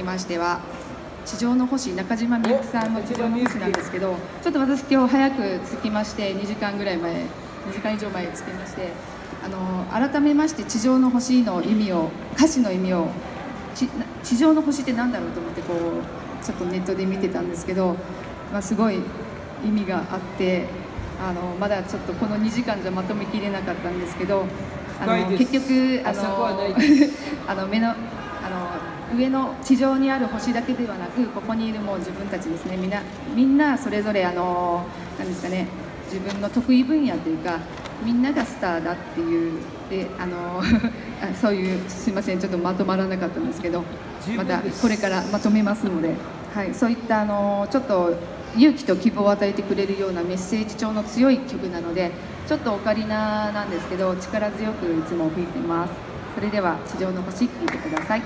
きましては地上の星、中島みゆきさんの地上の星なんですけど、ちょっと私今日早く着きまして、2時間以上前着きまして、改めまして地上の星の意味を、歌詞の意味を、地上の星って何だろうと思ってこうちょっとネットで見てたんですけど、すごい意味があって、まだちょっとこの2時間じゃまとめきれなかったんですけど、結局上の地上にある星だけではなく、ここにいるもう自分たちですね、みんなそれぞれなんですかね、自分の得意分野というか、みんながスターだっていうでそういう、すいませんちょっとまとまらなかったんですけど、またこれからまとめますので、はい、そういったちょっと勇気と希望を与えてくれるようなメッセージ調の強い曲なので、ちょっとオカリナなんですけど力強くいつも吹いてます。それでは地上の星、聴いてください。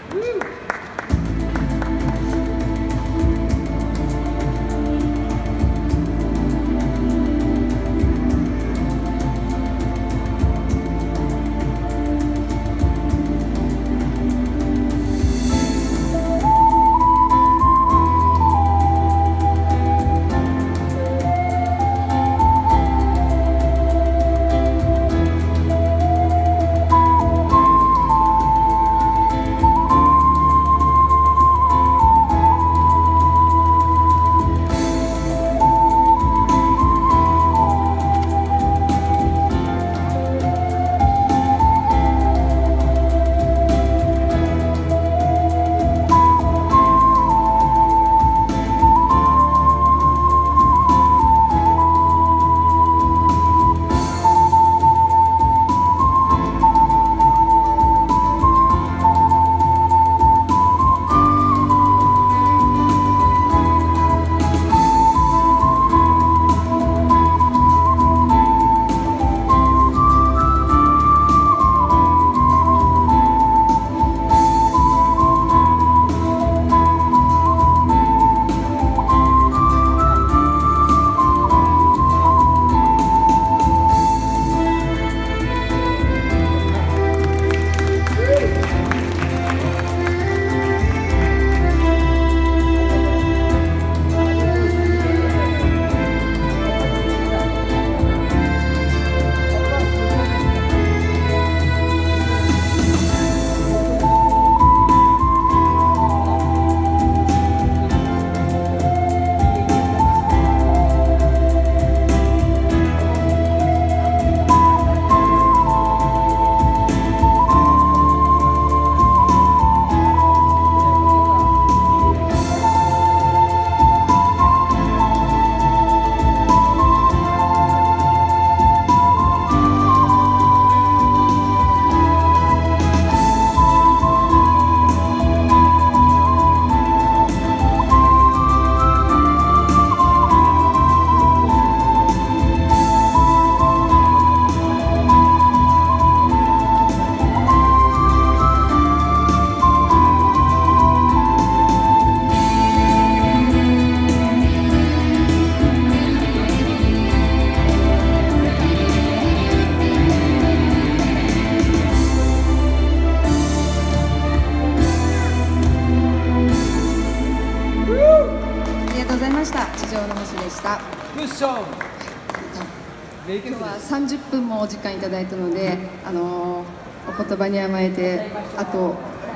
地上の星でした。 クッション。 今日は30分もお時間いただいたので、お言葉に甘えてあと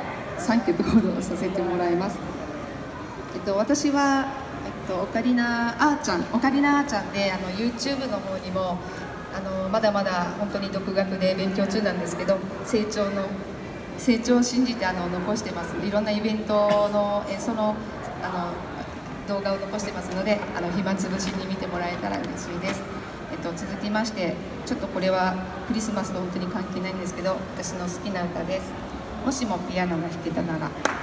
3曲ほどさせてもらいます。私は、オカリナあーちゃんでYouTube の方にもまだまだ本当に独学で勉強中なんですけど、成長を信じて残してます。いろんなイベントの演奏の動画を残してますので、暇つぶしに見てもらえたら嬉しいです。続きまして、ちょっとこれはクリスマスと本当に関係ないんですけど、私の好きな歌です。もしもピアノが弾けたなら。